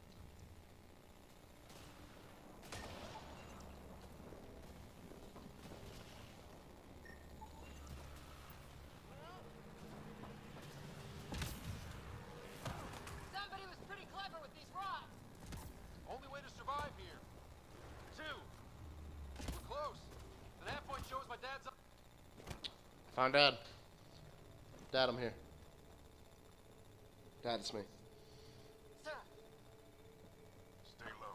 Somebody was pretty clever with these rods. Only way to survive here. Two. We're close. The nav point shows my dad's up. Found Dad. Dad, I'm here. Dad, it's me. Sir. Stay low.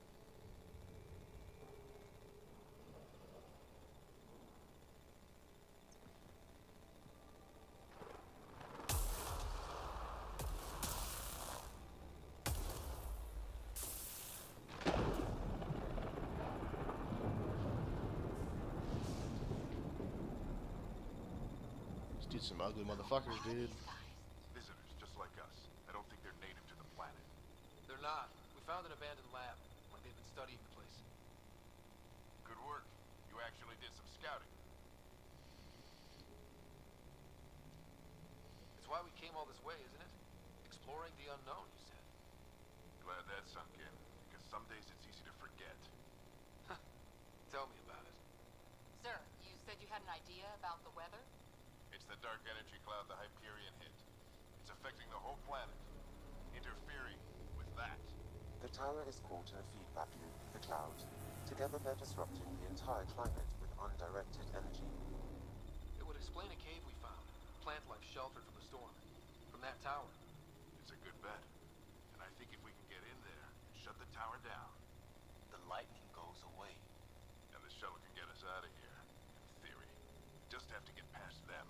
These dudes some ugly motherfuckers, dude. Visitors, just like us. I don't think they're native to the planet. They're not. We found an abandoned lab. Like they've been studying the place. Good work. You actually did some scouting. It's why we came all this way, isn't it? Exploring the unknown, you said. Glad that sunk in, because some days it's easy to forget. Tell me about it. Sir, you said you had an idea about the weather? It's the dark energy cloud the Hyperion hit. It's affecting the whole planet, interfering with that. The tower is caught in a feedback loop with the cloud. Together they're disrupting the entire climate with undirected energy. It would explain a cave we found. Plant life sheltered from the storm. From that tower. It's a good bet. And I think if we can get in there and shut the tower down, The lightning goes away. and the shuttle can get us out of here, in theory. We just have to get past them.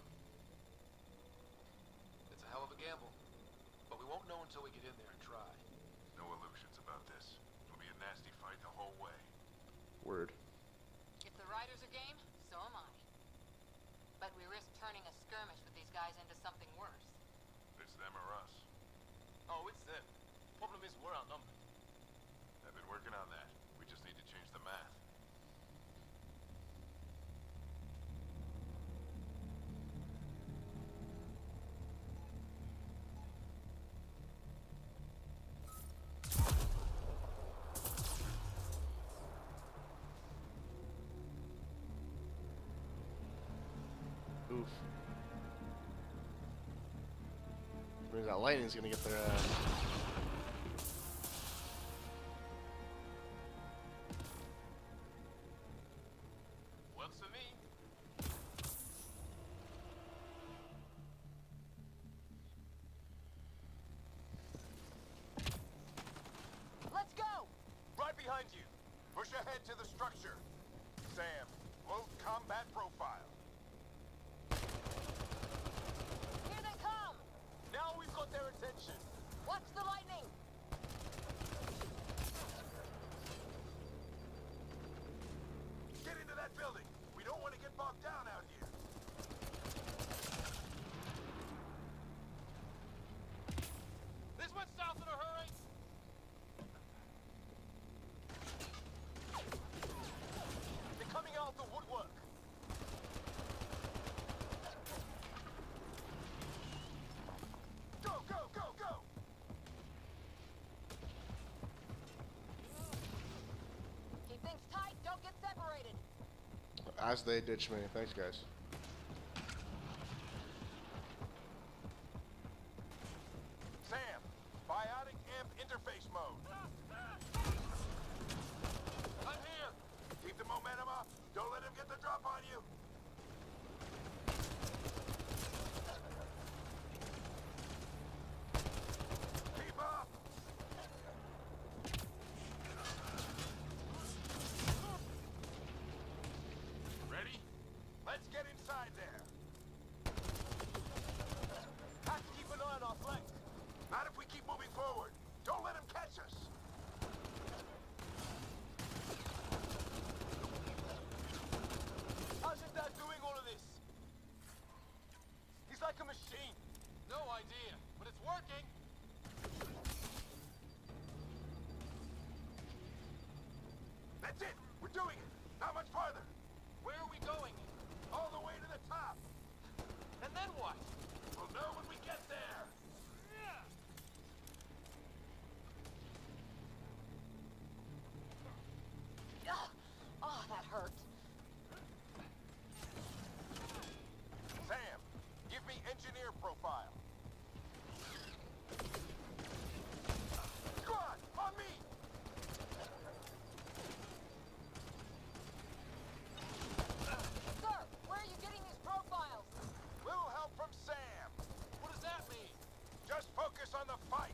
It's a hell of a gamble. But we won't know until we get in there and try. No illusions about this. It'll be a nasty fight the whole way. Word. If the riders are game, so am I. But we risk turning a skirmish with these guys into something worse. It's them or us. Oh, it's them. Problem is we're outnumbered. I've been working on that. We just need to change the math. Oof. Means that lightning's gonna get their ass. Works for me. Let's go! Right behind you. Push ahead to the structure. Sam, load combat profile. Here they come! Now we've got their attention. Watch the lightning! Get into that building. We don't want to get bogged down out here. This went south in a hurry. They're coming out of the woodwork. Go, go, go, go! Keep things tight, don't get separated. As they ditch me. Thanks, guys. Sam, biotic amp interface mode. I'm here. Keep the momentum up. Don't let him get the drop on you. Keep up. Ready? Let's get inside there. Have to keep an eye on our flank. Not if we keep moving forward. Don't let him catch us. How's your dad doing all of this? He's like a machine. No idea, but it's working. That's it. We're doing it. Not much farther. Where are we going? Then what? We'll know when we get there. Ugh. Oh, that hurt. Sam, give me engineer profile. Squad, on me! Sir, where are you getting these profiles? Little help from Sam. What does that mean? Just focus on the fight.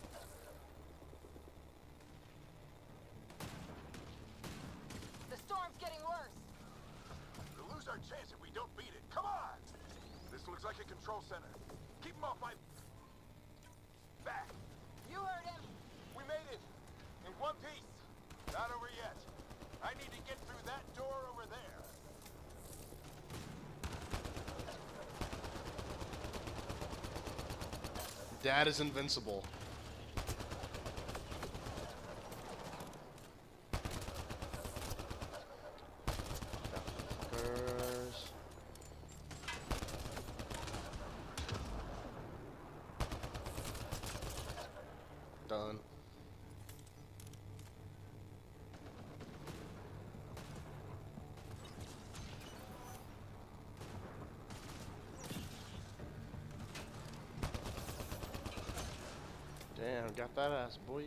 The storm's getting worse. We'll lose our chance if we don't beat it. Come on! This looks like a control center. Keep him off my back. You heard him. We made it. In one piece. Not over yet. I need to get through that door over there. Dad is invincible. Fuckers. Done. Damn, got that ass, boy.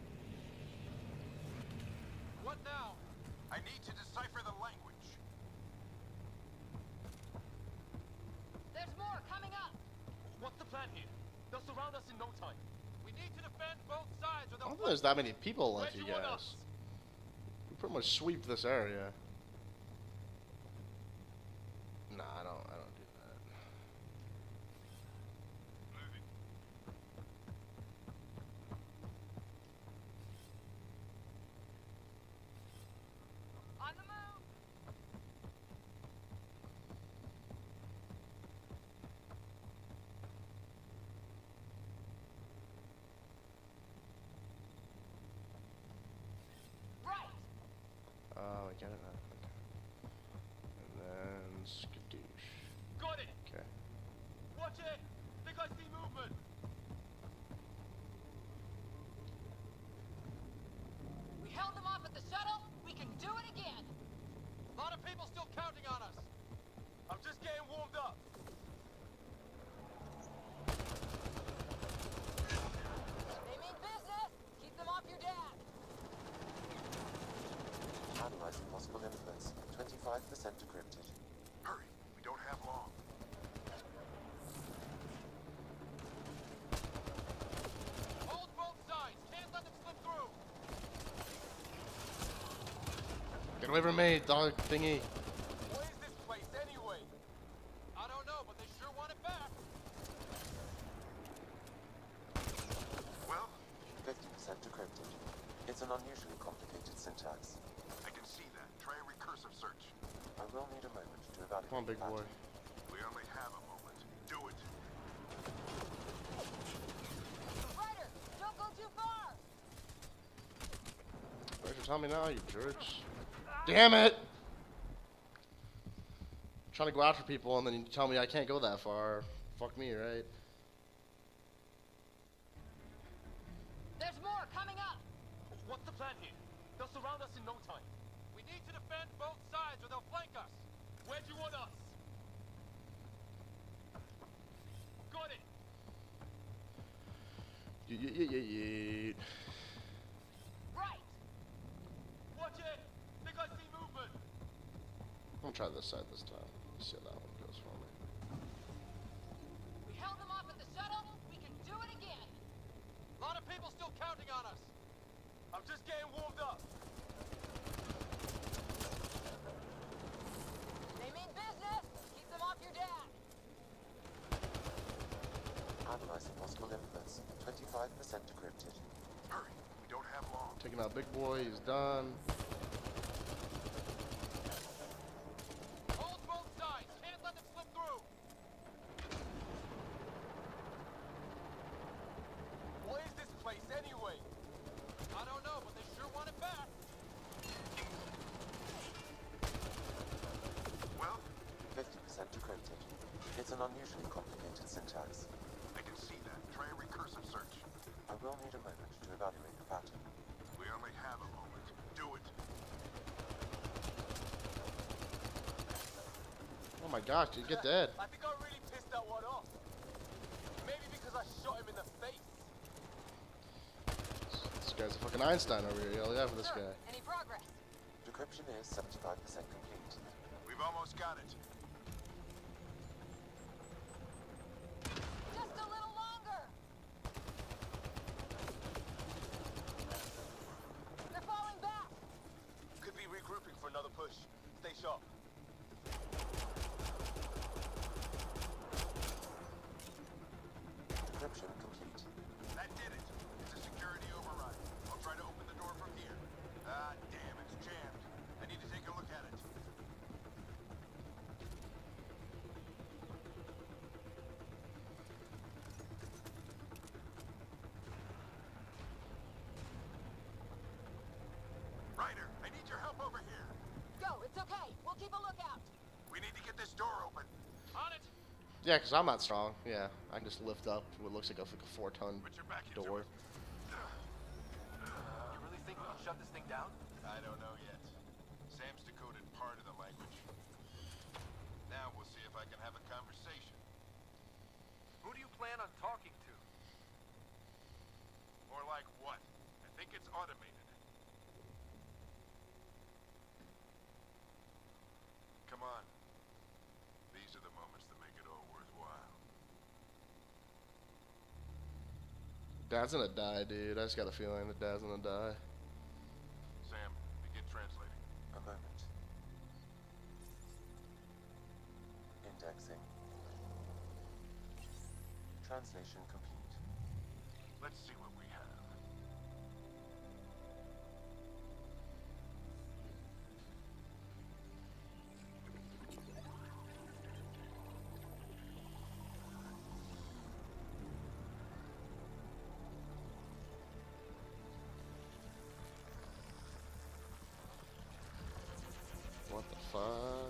What now? I need to decipher the language. There's more coming up. What's the plan here? They'll surround us in no time. We need to defend both sides or I they'll don't think there's that many people left, Where'd you you want guys. us? We pretty much sweep this area. Nah, I don't. I don't do that. On the move. Right. Oh, I get it now. Okay. And then skadoosh. Got it. Okay. Watch it. Think I see movement. We held them off at the shuttle. We can do it again. A lot of people still counting on us. I'm just getting warmed up. They mean business. Keep them off your dad. Analyzing possible influence. twenty-five percent decrypted. Hurry, we don't have long. Hold both sides. Can't let them slip through. Get away from me, dog thingy. What is this place anyway? I don't know, but they sure want it back. Well, fifty percent decrypted. It's an unusually complicated syntax. I can see that. Try a recursive search. I will need a moment to evaluate Come on, big the boy. pattern. We only have a moment. Do it. Ryder, don't go too far. Where's your tell me now, you jerks? Damn it! Trying to go after people and then you tell me I can't go that far. Fuck me, right? There's more coming up. What's the plan here? They'll surround us in no time. We need to defend both sides or they'll flank us. Where'd you want us? Got it. Ye- ye- ye- ye- ye. Right. Watch it. Think I see movement. I'm gonna try this side this time. Let's see how that one goes for me. We held them off at the shuttle. We can do it again. A lot of people still counting on us. I'm just getting warmed up. They mean business. Keep them off your dad. Analyzing possible influence. twenty-five percent decrypted. Hurry, we don't have long. Taking out big boy, he's done. Hold both sides. Can't let them slip through. What is this place anyway? I don't know, but they sure want it back. Well, fifty percent decrypted. It's an unusually complicated syntax. I can see that. Try a recursive search. I will need a moment to evaluate the pattern. We only have a moment. Do it. Oh my gosh, dude, get dead. I think I really pissed that one off. Maybe because I shot him in the face. This guy's a fucking Einstein over here. Hell yeah for this Sir, guy. any progress? Decryption is seventy-five percent complete. We've almost got it. Just a little longer. They're falling back. Could be regrouping for another push. Stay sharp. Decryption complete. That did it. It's a security override. I'll try to open the door from here. Ah, damn, it's jammed. I need to take a look at it. Ryder, I need your help over here. Go, it's okay. We'll keep a lookout. We need to get this door open. On it. Yeah, because I'm not strong. Yeah, I can just lift up what looks like a, like a four-ton Put your back into door. it. You really think we can shut this thing down? I don't know yet. Sam's decoded part of the language. Now we'll see if I can have a conversation. Who do you plan on talking to? More like what? I think it's automated. Come on. These are the moments that make it all worthwhile. Dad's gonna die, dude. I just got a feeling that Dad's gonna die. Sam, begin translating. A moment. Indexing. Translation complete. Let's see what we have. What the fuck?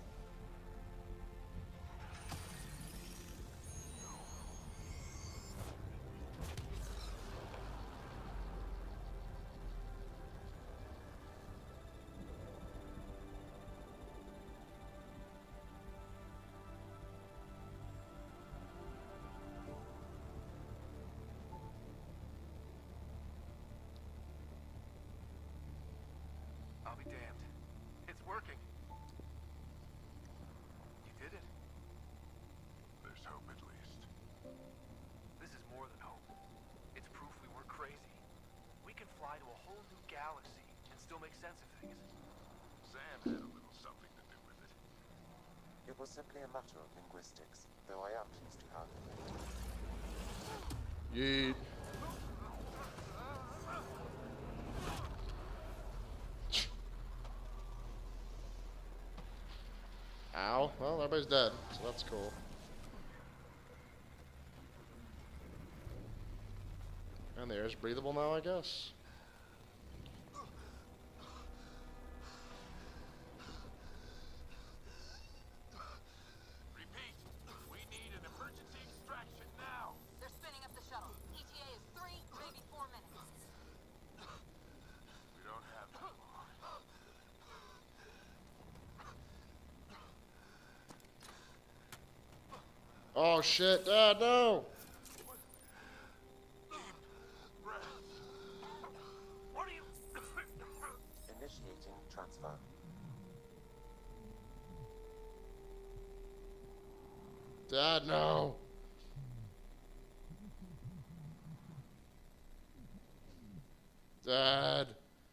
I'll be damned. It's working. You did it. There's hope at least. This is more than hope. It's proof we weren't crazy. We can fly to a whole new galaxy and still make sense of things. Sam had a little something to do with it. It was simply a matter of linguistics, though I am pleased to have it. Yeet. Ow. Well, everybody's dead, so that's cool. And the air's breathable now, I guess. Repeat. We need an emergency extraction now. They're spinning up the shuttle. E T A is three, maybe four minutes. We don't have that long. Oh shit, Dad, no! What are you... Initiating transfer. Dad, no! Dad!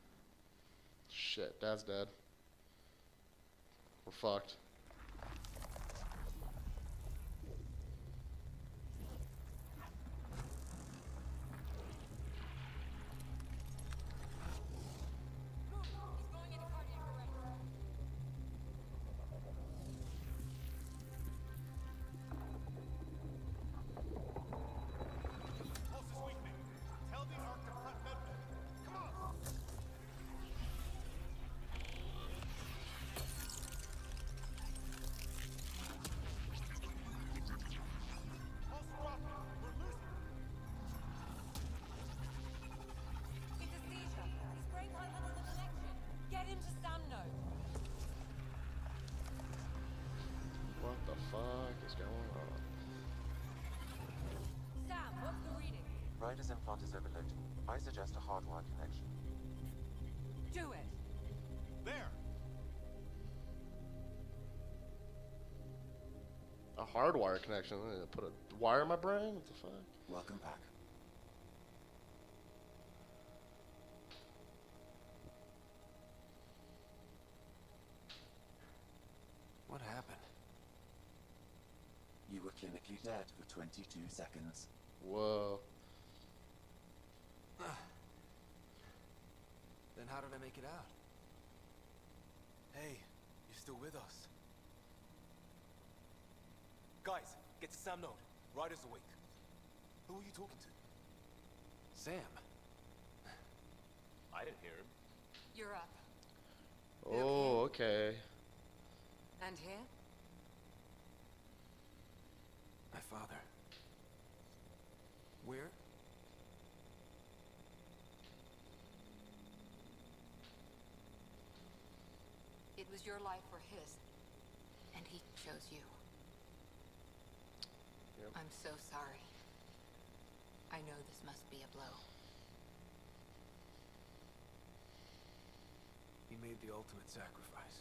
Shit, Dad's dead. We're fucked. He's going into cardiac arrest. Pulse is weakening. Tell the Ark to prep medbay. Come on! Ryder's implant is overloaded. I suggest a hardwire connection. Do it! There! A hardwire connection. I put a wire in my brain? What the fuck? Welcome back. What happened? You were clinically dead for twenty-two seconds. Whoa. Then how did I make it out? Hey, you're still with us. Guys, get to Sam Node. Ryder's awake. Who are you talking to? Sam. I didn't hear him. You're up. Oh, okay. And here? My father. Where? It was your life or his, and he chose you. Yep. I'm so sorry. I know this must be a blow. He made the ultimate sacrifice.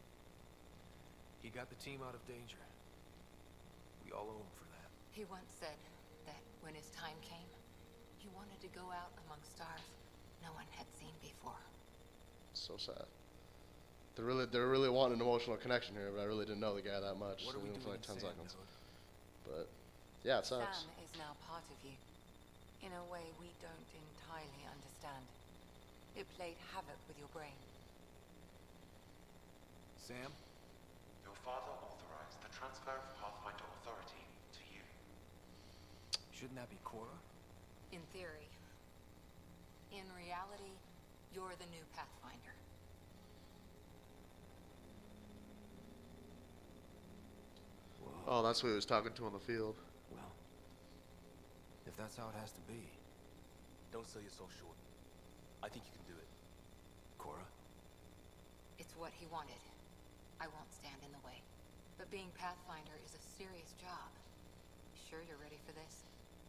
He got the team out of danger. We all owe him for that. He once said that when his time came, he wanted to go out among stars no one had seen before. So sad. They're really, they're really wanting an emotional connection here, but I really didn't know the guy that much. What are we even for doing like ten in Sam seconds. Node? But yeah, it sucks. Sam is now part of you, in a way we don't entirely understand. It played havoc with your brain. Sam? Your father authorized the transfer of Pathfinder authority to you. Shouldn't that be Cora? In theory. In reality, you're the new Pathfinder. Oh, that's what he was talking to on the field. Well, if that's how it has to be. Don't sell yourself short. I think you can do it. Cora? It's what he wanted. I won't stand in the way. But being Pathfinder is a serious job. Sure you're ready for this?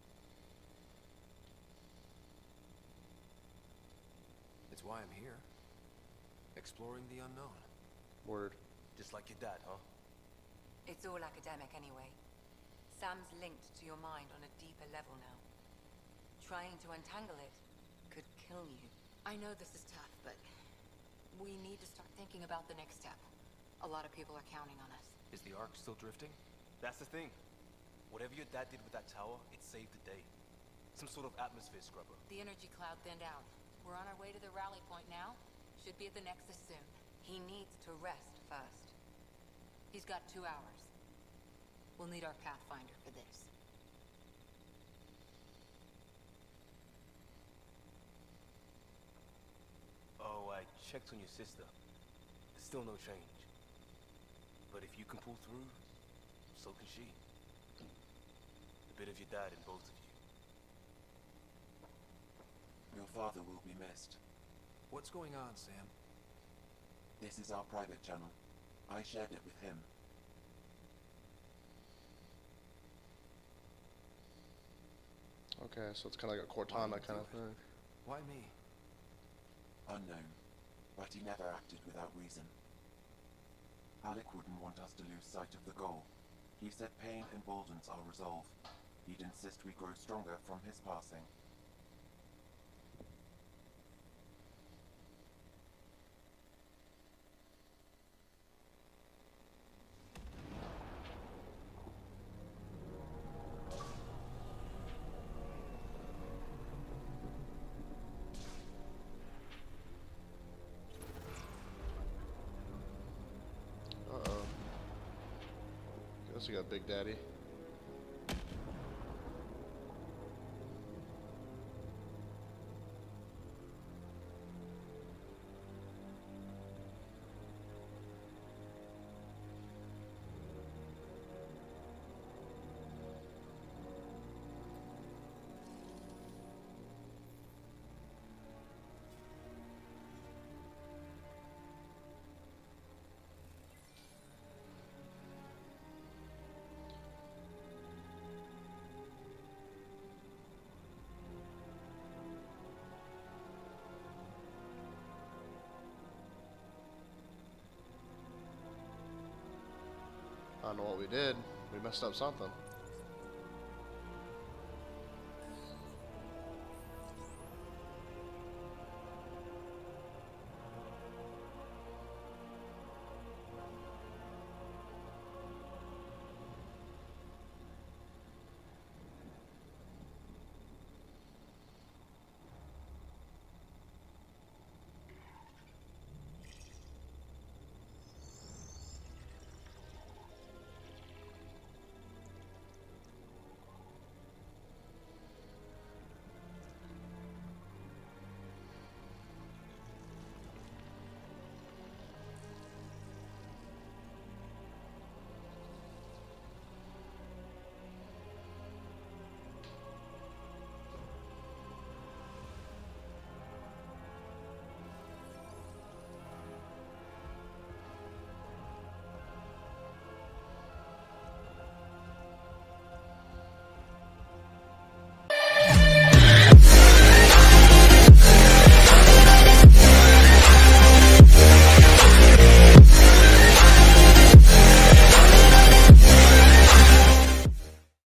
It's why I'm here. Exploring the unknown. Word. Just like your dad, huh? It's all academic anyway. Sam's linked to your mind on a deeper level now. Trying to untangle it could kill you. I know this is tough, but we need to start thinking about the next step. A lot of people are counting on us. Is the Ark still drifting? That's the thing. Whatever your dad did with that tower, it saved the day. Some sort of atmosphere scrubber. The energy cloud thinned out. We're on our way to the rally point now. Should be at the Nexus soon. He needs to rest first. He's got two hours. We'll need our Pathfinder for this. Oh, I checked on your sister. There's still no change. But if you can pull through, so can she. A bit of your dad in both of you. Your father will be missed. What's going on, Sam? This is our private channel. I shared it with him. Okay, so it's kind of like a Cortana kind of thing. Why me? Unknown, but he never acted without reason. Alec wouldn't want us to lose sight of the goal. He said pain emboldens our resolve. He'd insist we grow stronger from his passing. Uh-oh. Guess we got Big Daddy. I don't know what we did. We messed up something.